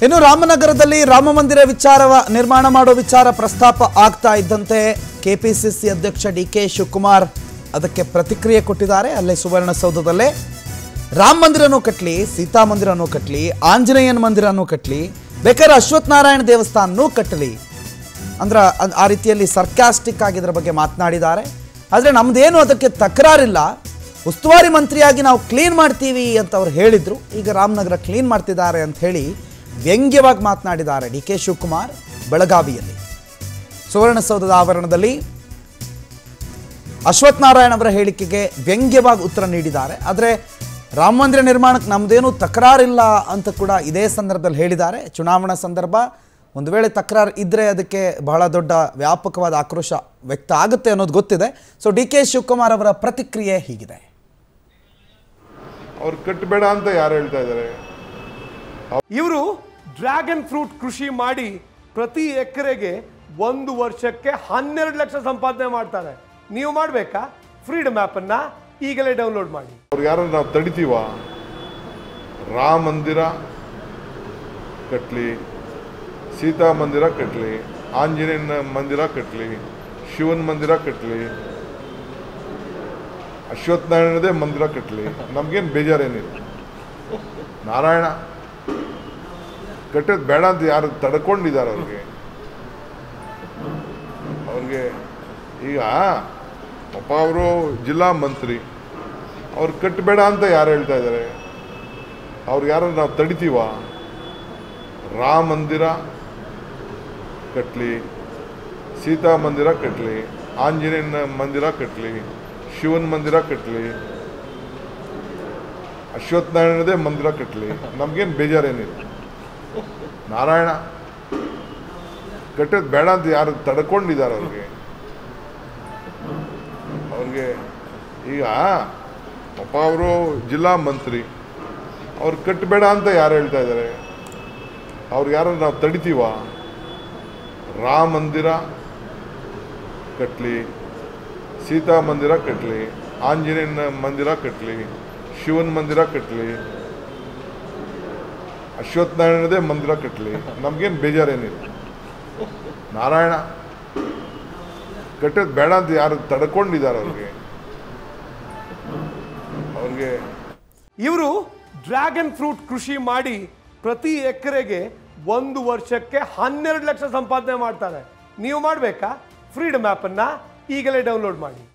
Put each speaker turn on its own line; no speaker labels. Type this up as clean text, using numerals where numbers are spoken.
ಇನ್ನು ರಾಮನಗರದಲ್ಲಿ ರಾಮ ಮಂದಿರ ನಿರ್ಮಾಣ ಮಾಡೋ ವಿಚಾರ ಪ್ರಸ್ತಾಪ ಆಗ್ತಾ ಇದ್ದಂತೆ ಕೆಪಿಸಿಸಿ ಅಧ್ಯಕ್ಷ ಡಿ.ಕೆ. ಶಿವಕುಮಾರ್ ಅದಕ್ಕೆ ಪ್ರತಿಕ್ರಿಯೆ ಕೊಟ್ಟಿದ್ದಾರೆ. ಅಲ್ಲೇ ಸುವರ್ಣಸೌಧದಲ್ಲೇ ರಾಮ ಮಂದಿರನೂ ಕಟ್ಟಲಿ, ಸೀತಾ ಮಂದಿರನೂ ಕಟ್ಟಲಿ, ಆಂಜನೇಯನ ಮಂದಿರನೂ ಕಟ್ಟಲಿ, ಬೇಕಾದ್ರೆ ಅಶ್ವತ್ಥ ನಾರಾಯಣ ದೇವಸ್ಥಾನನೂ ಕಟ್ಟಲಿ ಅಂದ್ರೆ ಆ ರೀತಿಯಲ್ಲಿ ಸರ್ಕಾಸ್ಟಿಕ್ ಆಗಿ ಇದರ ಬಗ್ಗೆ ಮಾತನಾಡಿದ್ದಾರೆ. ಆದರೆ ನಮ್ದೇನು ಅದಕ್ಕೆ ತಕರಾರಿಲ್ಲ, ಉಸ್ತುವಾರಿ ಮಂತ್ರಿಯಾಗಿ ನಾವು ಕ್ಲೀನ್ ಮಾಡ್ತೀವಿ ಅಂತ ಅವ್ರು ಹೇಳಿದ್ರು. ಈಗ ರಾಮನಗರ ಕ್ಲೀನ್ ಮಾಡ್ತಿದ್ದಾರೆ ಅಂತ ಹೇಳಿ ವ್ಯಂಗ್ಯವಾಗಿ ಮಾತನಾಡಿದ್ದಾರೆ ಡಿ.ಕೆ. ಶಿವಕುಮಾರ್ ಬೆಳಗಾವಿಯಲ್ಲಿ. ಸುವರ್ಣಸೌಧದ ಆವರಣದಲ್ಲಿ ಅಶ್ವತ್ಥ ನಾರಾಯಣ ಅವರ ಹೇಳಿಕೆಗೆ ವ್ಯಂಗ್ಯವಾಗಿ ಉತ್ತರ ನೀಡಿದ್ದಾರೆ. ಆದರೆ ರಾಮ ಮಂದಿರ ನಿರ್ಮಾಣಕ್ಕೆ ನಮ್ಮದೇನು ತಕರಾರಿಲ್ಲ ಅಂತ ಕೂಡ ಇದೇ ಸಂದರ್ಭದಲ್ಲಿ ಹೇಳಿದ್ದಾರೆ. ಚುನಾವಣಾ ಸಂದರ್ಭ, ಒಂದು ವೇಳೆ ತಕರಾರು ಇದ್ದರೆ ಅದಕ್ಕೆ ಬಹಳ ದೊಡ್ಡ ವ್ಯಾಪಕವಾದ ಆಕ್ರೋಶ ವ್ಯಕ್ತ ಆಗುತ್ತೆ ಅನ್ನೋದು ಗೊತ್ತಿದೆ. ಸೊ ಡಿ.ಕೆ. ಶಿವಕುಮಾರ್ ಅವರ ಪ್ರತಿಕ್ರಿಯೆ ಹೀಗಿದೆ.
ಅವ್ರು ಕಟ್ಟಬೇಡ ಅಂತ ಯಾರು ಹೇಳ್ತಾ ಇದ್ದಾರೆ?
ಇವರು ಡ್ರ್ಯಾಗನ್ ಫ್ರೂಟ್ ಕೃಷಿ ಮಾಡಿ ಪ್ರತಿ ಎಕರೆಗೆ 1 ವರ್ಷಕ್ಕೆ 12 ಲಕ್ಷ ಸಂಪಾದನೆ ಮಾಡ್ತಾರೆ. ನೀವು ಮಾಡಬೇಕಾ? ಫ್ರೀಡಮ್ ಆ್ಯಪ್ ಅನ್ನ ಈಗಲೇ ಡೌನ್ಲೋಡ್ ಮಾಡಿ.
ಅವ್ರು ಯಾರನ್ನ ನಾವು ತಡಿತೀವ? ರಾಮ ಮಂದಿರ ಕಟ್ಟಲಿ, ಸೀತಾ ಮಂದಿರ ಕಟ್ಟಲಿ, ಆಂಜನೇಯನ ಮಂದಿರ ಕಟ್ಟಲಿ, ಶಿವನ ಮಂದಿರ ಕಟ್ಟಲಿ, ಅಶ್ವತ್ಥ ನಾರಾಯಣದೇ ಮಂದಿರ ಕಟ್ಟಲಿ, ನಮ್ಗೇನು ಬೇಜಾರೇನಿಲ್ಲ. ನಾರಾಯಣ ಕಟ್ಟೋದು ಬೇಡ ಅಂತ ಯಾರು ತಡ್ಕೊಂಡಿದ್ದಾರೆ? ಅವ್ರಿಗೆ ಈಗ ಪಾಪ ಅವರು ಜಿಲ್ಲಾ ಮಂತ್ರಿ, ಅವ್ರು ಕಟ್ಟಬೇಡ ಅಂತ ಯಾರು ಹೇಳ್ತಾ ಇದ್ದಾರೆ? ಅವ್ರು ಯಾರನ್ನ ನಾವು ತಡಿತೀವ? ರಾಮ ಮಂದಿರ ಕಟ್ಟಲಿ, ಸೀತಾ ಮಂದಿರ ಕಟ್ಟಲಿ, ಆಂಜನೇಯನ ಮಂದಿರ ಕಟ್ಟಲಿ, ಶಿವನ ಮಂದಿರ ಕಟ್ಟಲಿ, ಅಶ್ವತ್ಥ ನಾರಾಯಣದೇ ಮಂದಿರ ಕಟ್ಟಲಿ, ನಮ್ಗೇನು ಬೇಜಾರೇನಿಲ್ಲ. ನಾರಾಯಣ ಕಟ್ಟೋದು ಬೇಡ ಅಂತ ಯಾರು ತಡ್ಕೊಂಡಿದ್ದಾರೆ? ಅವ್ರಿಗೆ ಈಗ ಪಾಪ ಅವರು ಜಿಲ್ಲಾ ಮಂತ್ರಿ, ಅವ್ರು ಕಟ್ಟಬೇಡ ಅಂತ ಯಾರು ಹೇಳ್ತಾ ಇದ್ದಾರೆ? ಅವ್ರು ಯಾರನ್ನ ನಾವು ತಡಿತೀವ? ರಾಮ ಮಂದಿರ ಕಟ್ಟಲಿ, ಸೀತಾ ಮಂದಿರ ಕಟ್ಟಲಿ, ಆಂಜನೇಯನ ಮಂದಿರ ಕಟ್ಟಲಿ, ಶಿವನ ಮಂದಿರ ಕಟ್ಟಲಿ, ಅಶ್ವತ್ಥ ನಾರಾಯಣದೇ ಮಂದಿರ ಕಟ್ಟಲಿ, ನಮ್ಗೇನು ಬೇಜಾರೇನಿಲ್ಲ. ನಾರಾಯಣ ಕಟ್ಟೋದು ಬೇಡ ಅಂತ ಯಾರು ತಡ್ಕೊಂಡಿದ್ದಾರೆ? ಅವ್ರಿಗೆ
ಇವರು ಡ್ರ್ಯಾಗನ್ ಫ್ರೂಟ್ ಕೃಷಿ ಮಾಡಿ ಪ್ರತಿ ಎಕರೆಗೆ 1 ವರ್ಷಕ್ಕೆ 12 ಲಕ್ಷ ಸಂಪಾದನೆ ಮಾಡ್ತಾರೆ. ನೀವು ಮಾಡಬೇಕಾ? ಫ್ರೀಡಮ್ ಆ್ಯಪ್ ಅನ್ನ ಈಗಲೇ ಡೌನ್ಲೋಡ್ ಮಾಡಿ.